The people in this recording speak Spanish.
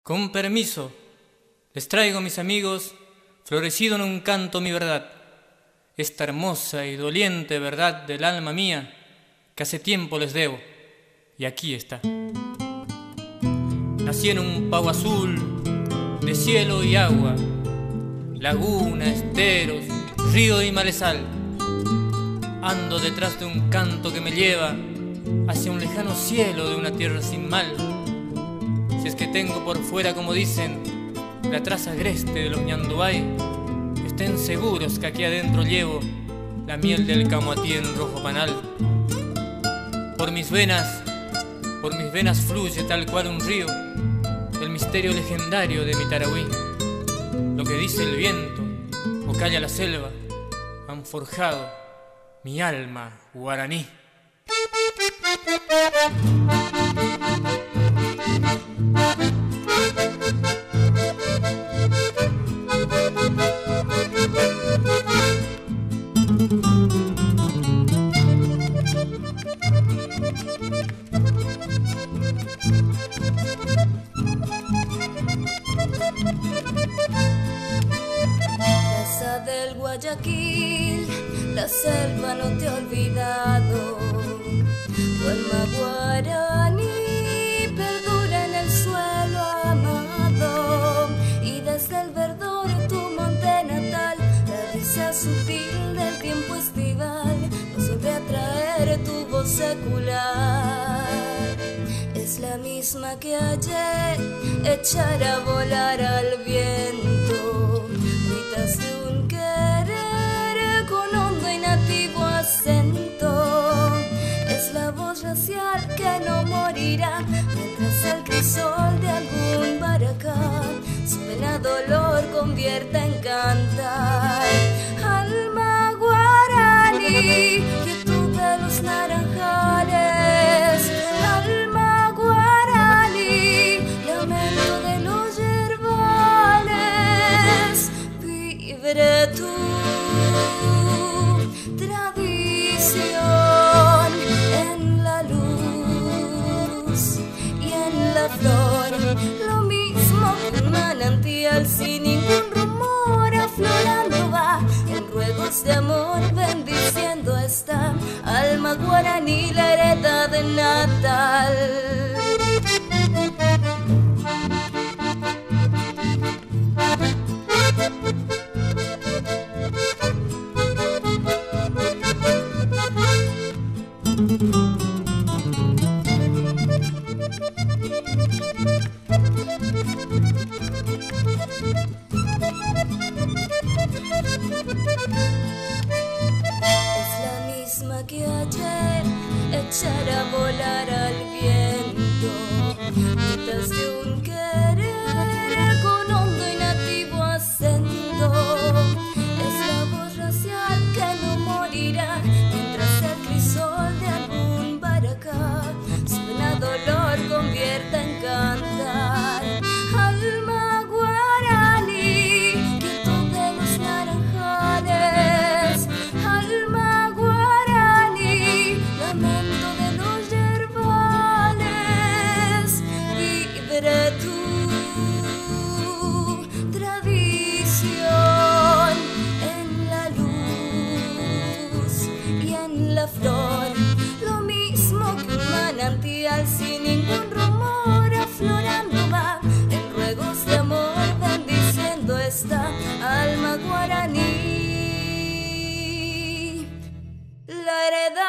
Con permiso, les traigo, mis amigos, florecido en un canto mi verdad, esta hermosa y doliente verdad del alma mía, que hace tiempo les debo, y aquí está. Nací en un pago azul de cielo y agua, laguna, esteros, río y malezal. Ando detrás de un canto que me lleva hacia un lejano cielo de una tierra sin mal. Si es que tengo por fuera, como dicen, la traza agreste de los ñanduay, estén seguros que aquí adentro llevo la miel del camoatí en rojo panal. Por mis venas fluye tal cual un río el misterio legendario de mi Tarahui. Lo que dice el viento o calla la selva han forjado mi alma guaraní. Plaza del Guayaquil, la selva no te ha olvidado. Tu alma guaraní perdura en el suelo amado, y desde el verdor tu monte natal, la risa sutil del tiempo estival nos vuelve a traer tu voz secular. Es la misma que ayer, echar a volar al viento, gritas de un querer con hondo y nativo acento. Es la voz racial que no morirá mientras el crisol de algún baracá su pena dolor convierta en cantar. Alma guaraní, quietud de los naranjales. Alma guaraní, lamento de los yerbales. Vibre tu tradición en la luz y en la flor, lo mismo que un manantial sin ningún rumor, aflorando va en ruegos de amor, bendiciendo esta alma guaraní, la heredad natal. Que ayer echar a volar al viento, gritas de un querer con hondo y nativo acento. Es la voz racial que no morirá mientras el crisol de algún baracá su pena dolor convierta en cantar. Alma guaraní, quietud de los naranjales. Alma lamento de los yerbales. Vibre tu tradición en la luz y en la flor, lo mismo que un manantial sin ningún rumor, aflorando va en ruegos de amor, bendiciendo esta alma guaraní, la heredad